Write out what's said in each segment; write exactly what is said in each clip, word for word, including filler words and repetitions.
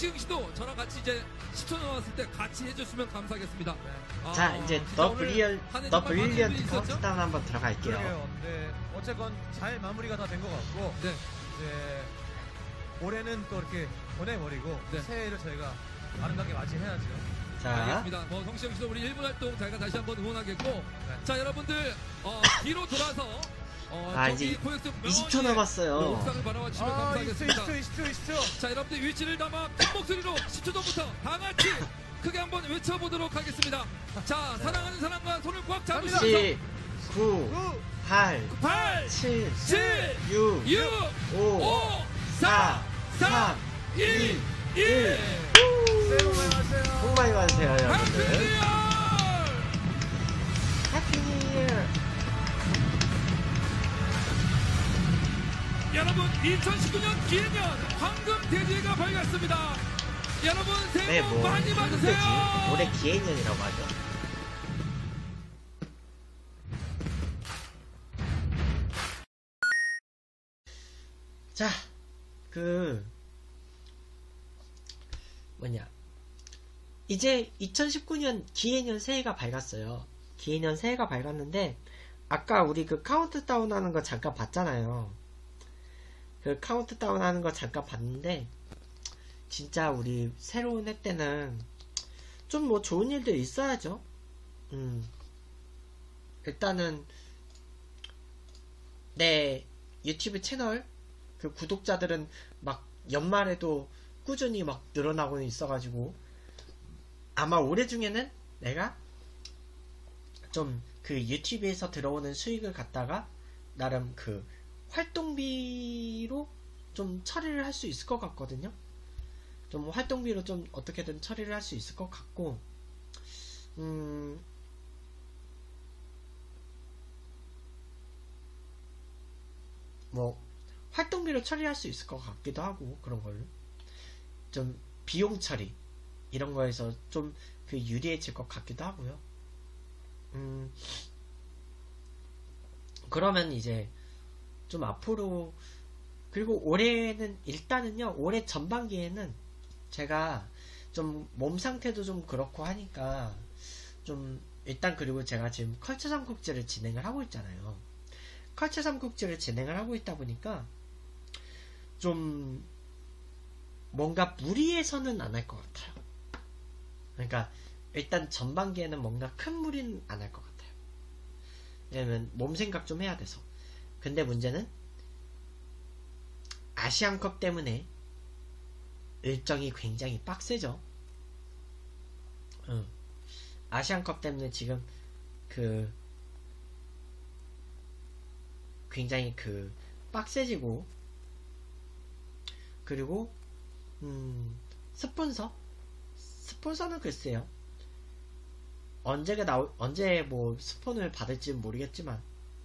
성시경 씨도 저랑 같이 이제 시청 나왔을 때 같이 해줬으면 감사하겠습니다. 네. 아, 자, 이제 진짜 더 오늘 브리얼, 한해 더 정말 많은 브릴리언트 일이 있었죠? 카운트다운 한번 들어갈게요. 그러게요. 네. 어쨌건 잘 마무리가 다 된 것 같고 네. 이제 올해는 또 이렇게 보내버리고 네. 새해를 저희가 아름답게 맞이해야죠. 자, 알겠습니다. 뭐 성시경 씨도 우리 일 분 활동 저희가 다시 한번 응원하겠고, 네. 자 여러분들 어, 뒤로 돌아서 어, 아, 저기 이제 코엑스 이십 초 남았어요. 옥상을 바라봐 주시면 아, 이십 초, 감사하겠습니다. 이십 초, 이십 초, 이십 초. 자 여러분들 위치를 담아 큰 목소리로 십 초 전부터 다 같이 크게 한번 외쳐보도록 하겠습니다. 자 사랑하는 사람과 손을 꽉 잡으시면서 십, 구, 구, 팔, 팔, 칠, 칠, 육, 육, 오, 오, 사, 사, 삼, 이, 일. 새해 복 많이 받으세요. 복 많이 받으세요, 해피 여러분들. 뉴 이어! 해피 뉴 이어. 여러분 이천십구 년 기해년 황금 대지가 밝았습니다. 여러분 새해 네, 복 뭐, 많이 받으세요. 올해 기해년이라고 하죠. 자, 그, 뭐냐. 이제 이천십구 년 기해년 새해가 밝았어요. 기해년 새해가 밝았는데, 아까 우리 그 카운트다운 하는 거 잠깐 봤잖아요. 그 카운트다운 하는 거 잠깐 봤는데, 진짜 우리 새로운 해 때는 좀 뭐 좋은 일들 있어야죠. 음. 일단은 내 유튜브 채널 그 구독자들은 막 연말에도 꾸준히 막 늘어나고 있어가지고 아마 올해 중에는 내가 좀 그 유튜브에서 들어오는 수익을 갖다가 나름 그 활동비로 좀 처리를 할 수 있을 것 같거든요. 좀 활동비로 좀 어떻게든 처리를 할 수 있을 것 같고, 음, 뭐, 활동비로 처리할 수 있을 것 같기도 하고, 그런 걸. 좀, 비용 처리, 이런 거에서 좀 그 유리해질 것 같기도 하고요. 음, 그러면 이제, 좀 앞으로, 그리고 올해는, 일단은요, 올해 전반기에는 제가 좀 몸 상태도 좀 그렇고 하니까 좀 일단 그리고 제가 지금 컬처 삼국지를 진행을 하고 있잖아요. 컬처 삼국지를 진행을 하고 있다 보니까 좀 뭔가 무리해서는 안 할 것 같아요. 그러니까 일단 전반기에는 뭔가 큰 무리는 안 할 것 같아요. 왜냐면 몸 생각 좀 해야 돼서. 근데 문제는 아시안컵 때문에 일정이 굉장히 빡세죠. 응. 아시안컵 때문에 지금 그 굉장히 그 빡세지고, 그리고 음 스폰서 스폰서는 글쎄요 언제가 나올 언제 뭐 스폰을 받을지는 모르겠지만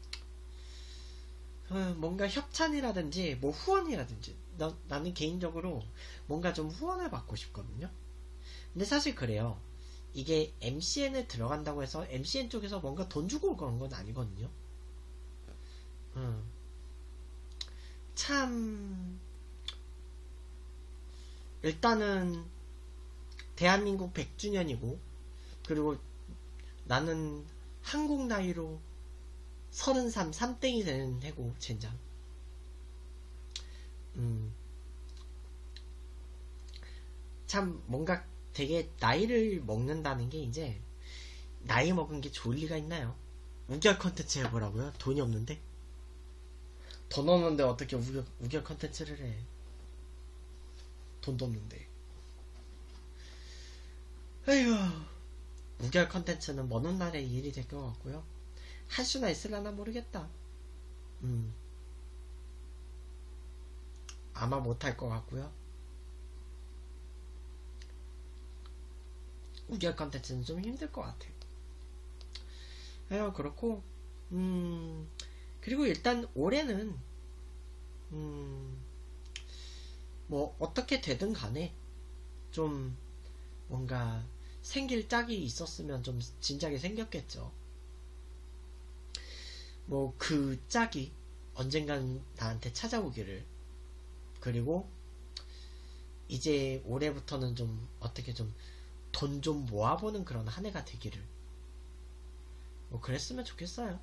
음, 뭔가 협찬이라든지 뭐 후원이라든지 나, 나는 개인적으로 뭔가 좀 후원을 받고 싶거든요. 근데 사실 그래요. 이게 엠씨엔에 들어간다고 해서 엠씨엔 쪽에서 뭔가 돈 주고 그런 건 아니거든요. 음. 참 일단은 대한민국 백 주년이고, 그리고 나는 한국 나이로 서른삼, 삼땡이 되는 해고, 젠장. 음. 참, 뭔가 되게 나이를 먹는다는 게 이제, 나이 먹은 게 좋을 리가 있나요? 우결 컨텐츠 해보라고요? 돈이 없는데? 돈 없는데 어떻게 우결, 우결 컨텐츠를 해? 돈도 없는데. 에휴. 우결 컨텐츠는 먼 훗날에 일이 될 것 같고요. 할 수나 있으려나 모르겠다. 음. 아마 못할 것 같고요. 우결 컨텐츠는 좀 힘들 것 같아요. 에휴, 그렇고, 음, 그리고 일단 올해는, 음, 뭐, 어떻게 되든 간에, 좀, 뭔가, 생길 짝이 있었으면 좀 진작에 생겼겠죠. 뭐 그 짝이 언젠간 나한테 찾아오기를, 그리고 이제 올해부터는 좀 어떻게 좀 돈 좀 모아보는 그런 한 해가 되기를 뭐 그랬으면 좋겠어요.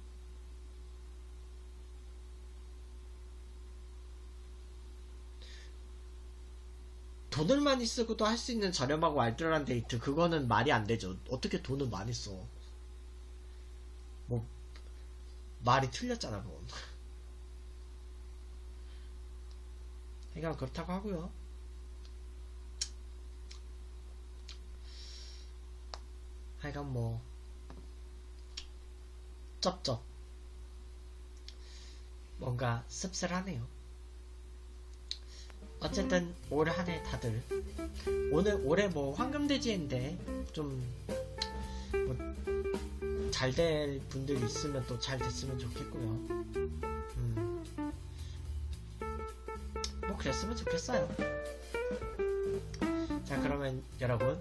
돈을 많이 쓰고도 할 수 있는 저렴하고 알뜰한 데이트, 그거는 말이 안 되죠. 어떻게 돈을 많이 써? 뭐 말이 틀렸잖아 그건. 그러니까 그렇다고 하고요. 하여간 뭐 쩝쩝 뭔가 씁쓸하네요. 어쨌든 올 한 해 다들 오늘 올해 뭐 황금돼지인데 좀 뭐 잘 될 분들이 있으면 또 잘 됐으면 좋겠고요. 음. 뭐 그랬으면 좋겠어요. 자, 그러면 여러분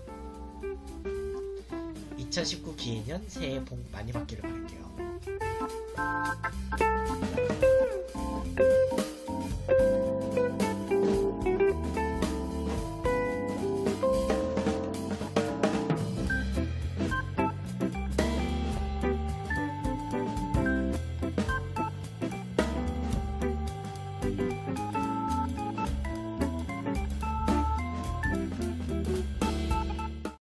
이천십구 기해년 새해 복 많이 받기를 바랄게요.